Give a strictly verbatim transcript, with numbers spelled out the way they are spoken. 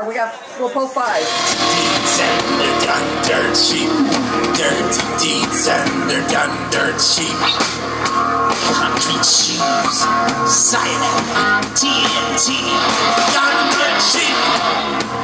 four. We got, we'll pull five. Deeds and they're done dirt cheap. Dirty deeds and they're done dirt cheap. Concrete shoes, cyanide, T N T, done dirt cheap.